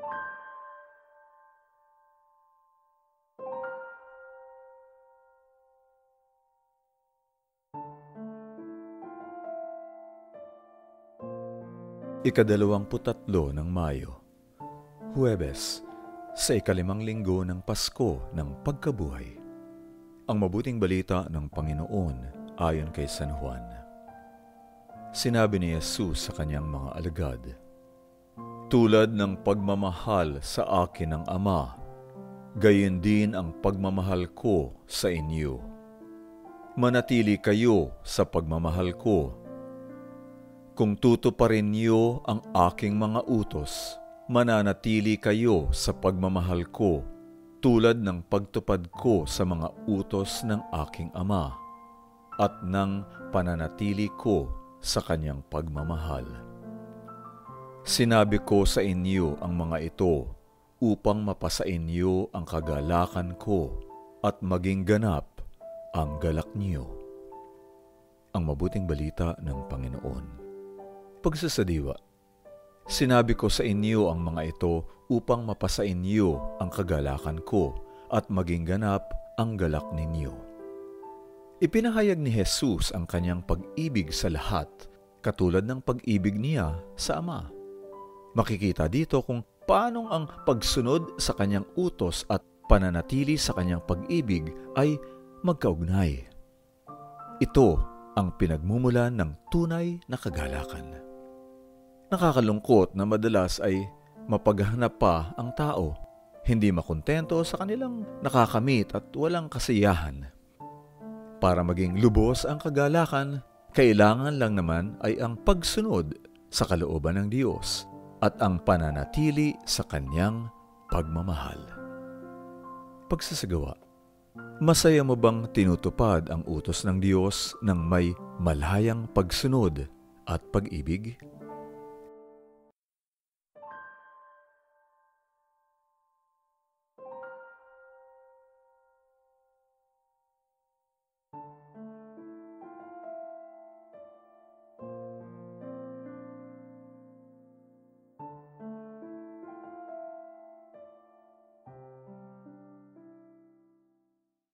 Ika-23 ng Mayo, Huwebes, sa ika-5 linggo ng Pasko ng Pagkabuhay. Ang mabuting balita ng Panginoon ayon kay San Juan. Sinabi ni Jesus sa kanyang mga alagad, "Tulad ng pagmamahal sa akin ng Ama, gayon din ang pagmamahal ko sa inyo. Manatili kayo sa pagmamahal ko. Kung tutuparin niyo ang aking mga utos, mananatili kayo sa pagmamahal ko, tulad ng pagtupad ko sa mga utos ng aking Ama, at ng pananatili ko sa kanyang pagmamahal. Sinabi ko sa inyo ang mga ito upang mapasain niyo ang kagalakan ko at maging ganap ang galak niyo." Ang mabuting balita ng Panginoon. Pagsasadiwa, sinabi ko sa inyo ang mga ito upang mapasain niyo ang kagalakan ko at maging ganap ang galak ninyo. Ipinahayag ni Jesus ang kanyang pag-ibig sa lahat, katulad ng pag-ibig niya sa Ama. Makikita dito kung paanong ang pagsunod sa kanyang utos at pananatili sa kanyang pag-ibig ay magkaugnay. Ito ang pinagmumulan ng tunay na kagalakan. Nakakalungkot na madalas ay mapaghanap pa ang tao, hindi makontento sa kanilang nakakamit at walang kasiyahan. Para maging lubos ang kagalakan, kailangan lang naman ay ang pagsunod sa kalooban ng Diyos at ang pananatili sa kanyang pagmamahal. Pagsasagawa, masaya mo bang tinutupad ang utos ng Diyos ng may malayang pagsunod at pag-ibig?